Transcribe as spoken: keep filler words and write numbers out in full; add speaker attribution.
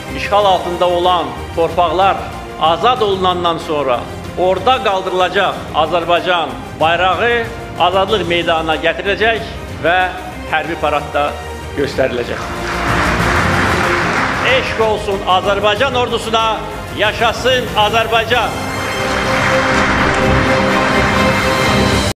Speaker 1: işğal altında olan torpaqlar azad olunandan sonra orada qaldırılacaq Azərbaycan bayrağı azadlıq meydanına gətiriləcək və hərbi paradda göstəriləcək. Eşq olsun Azərbaycan ordusuna, yaşasın Azərbaycan!